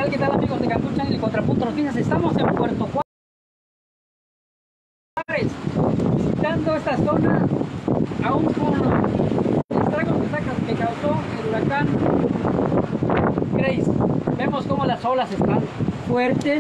tal? ¿Qué tal, amigos de Cancún Channel y Contrapunto Noticias? Estamos en Puerto Juárez, visitando esta zona, aún con los estragos que causó el huracán Grace. Vemos cómo las olas están fuertes.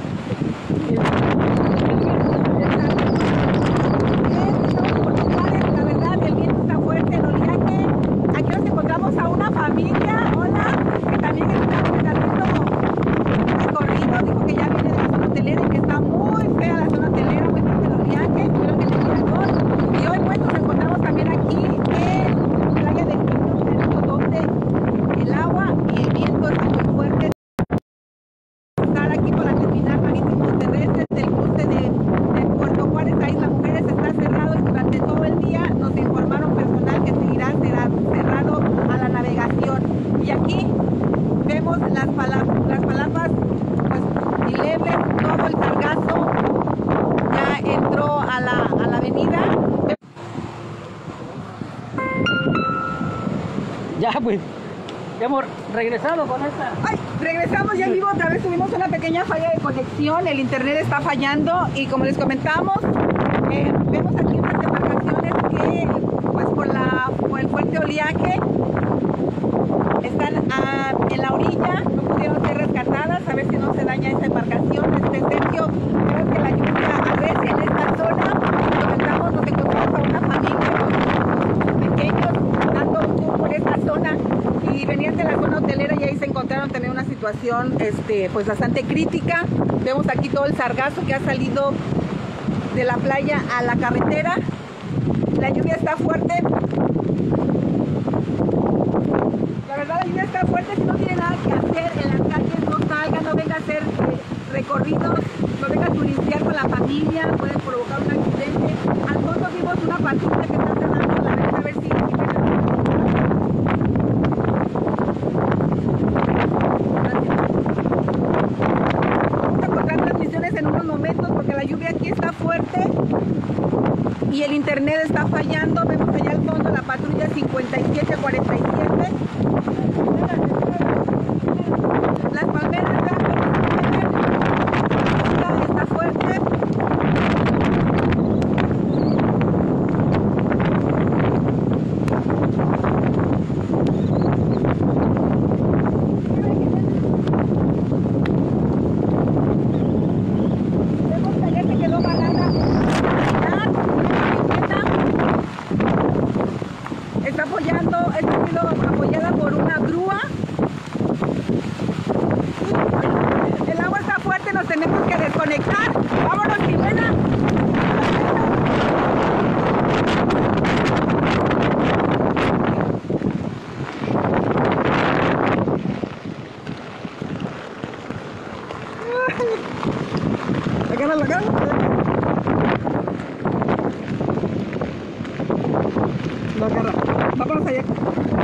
La verdad, el viento está fuerte, el oleaje. Aquí nos encontramos a una familia, hola, que también está haciendo recorrido. Dijo que ya viene de la zona hotelera y que está muy fea la zona hotelera, muy fuerte el oleaje, tuvieron que tener. Y hoy pues nos encontramos también aquí en Playa del Carmen, donde el agua y el viento está muy fuerte. Estar aquí con la terminal marítimo terrestre del cruce de Puerto Juárez a Isla Mujeres está cerrado y durante todo el día nos informaron personal que seguirá cerrado a la navegación. Y aquí vemos las palabras pues ilebles, todo el sargazo ya entró a la avenida. Ya pues, ya hemos regresado con esta. Ay, regresamos ya en vivo, otra vez tuvimos una pequeña falla de conexión, el internet está fallando y como les comentamos, vemos aquí unas embarcaciones que pues por el fuerte oleaje están en la orilla, no pudieron ser rescatadas, a ver si no se daña esta embarcación. Sergio, creo que la lluvia arrecia en esta zona, comentamos, nos encontramos a una familia con pequeños dando un tour por esta zona y venían de la zona hotelera y ahí se encontraron también una situación pues bastante crítica. Vemos aquí todo el sargazo que ha salido de la playa a la carretera. La lluvia está fuerte. La verdad la lluvia está fuerte, si no tiene nada que hacer en las calles, no salga, no venga a hacer recorridos, no venga a turistear con la familia, puede provocar un accidente. Al fondo vimos una patrulla que está cerrando la red, a ver si en unos momentos porque la lluvia aquí está fuerte y el internet está fallando. Vemos allá al fondo la patrulla 5747. Las palmeras está fuerte. Está apoyando, está siendo apoyada por una grúa. El agua está fuerte, nos tenemos que desconectar. Vámonos, Jimena. La cara. La cara. Vámonos allá.